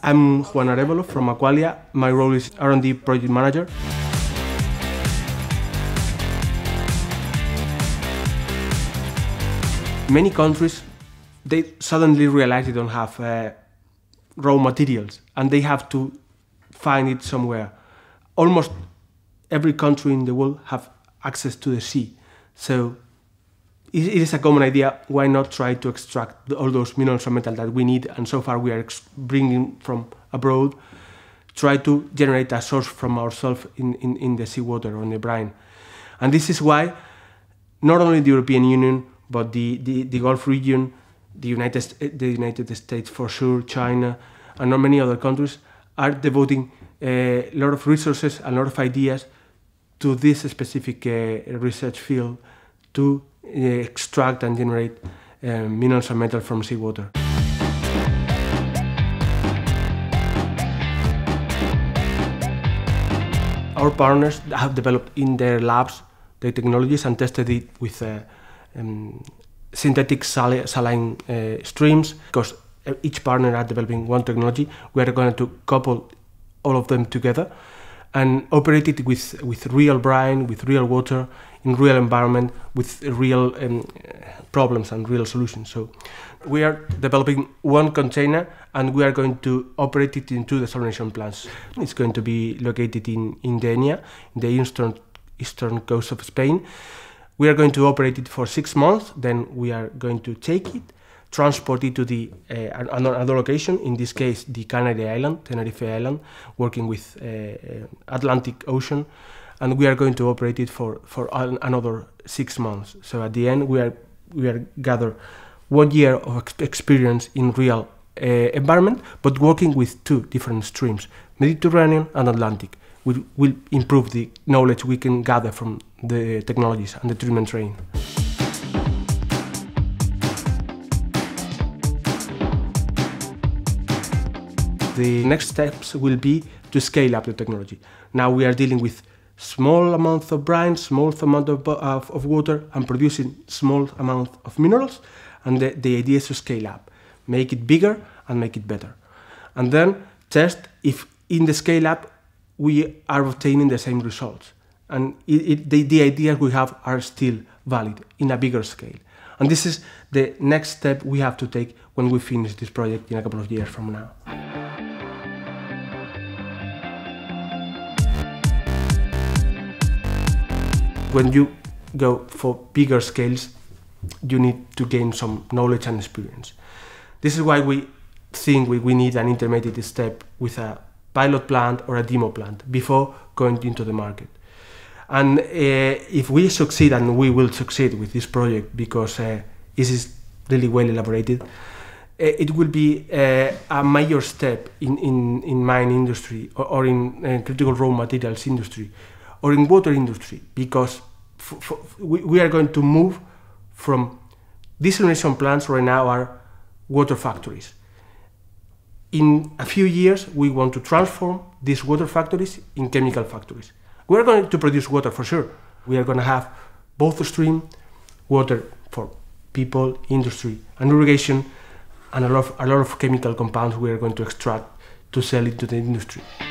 I'm Juan Arévalo from Aqualia. My role is R&D project manager. Many countries, they suddenly realize they don't have raw materials and they have to find it somewhere. Almost every country in the world have access to the sea. So it is a common idea, why not try to extract all those minerals and metals that we need, and so far we are bringing from abroad, try to generate a source from ourselves in the seawater, on the brine. And this is why not only the European Union, but the Gulf region, the United States for sure, China, and not many other countries are devoting a lot of resources and a lot of ideas to this specific research field to extract and generate minerals and metals from seawater. Our partners have developed in their labs the technologies and tested it with synthetic saline streams. Because each partner are developing one technology, we are going to couple all of them together and operate it with real brine, with real water, in real environment, with real problems and real solutions. So we are developing one container and we are going to operate it in 2 desalination plants. It's going to be located in Dénia, in the eastern coast of Spain. We are going to operate it for 6 months, then we are going to take it, transport it to another location, in this case the Canary Islands, Tenerife Island, working with Atlantic Ocean, and we are going to operate it for another 6 months. So at the end we are gather 1 year of experience in real environment, but working with 2 different streams, Mediterranean and Atlantic. We will improve the knowledge we can gather from the technologies and the treatment train. The next steps will be to scale up the technology. Now we are dealing with small amounts of brine, small amount of water, and producing small amount of minerals. And the idea is to scale up, make it bigger and make it better. And then test if in the scale up we are obtaining the same results. And the ideas we have are still valid in a bigger scale. And this is the next step we have to take when we finish this project in a couple of years from now. When you go for bigger scales, you need to gain some knowledge and experience. This is why we think we need an intermediate step with a pilot plant or a demo plant before going into the market. And if we succeed, and we will succeed with this project because it is really well elaborated, it will be a major step in mine industry or in critical raw materials industry or in water industry, because we are going to move from desalination plants right now are water factories. In a few years, we want to transform these water factories in chemical factories. We are going to produce water for sure. We are going to have both stream, water for people, industry, and irrigation, and a lot of chemical compounds we are going to extract to sell into the industry.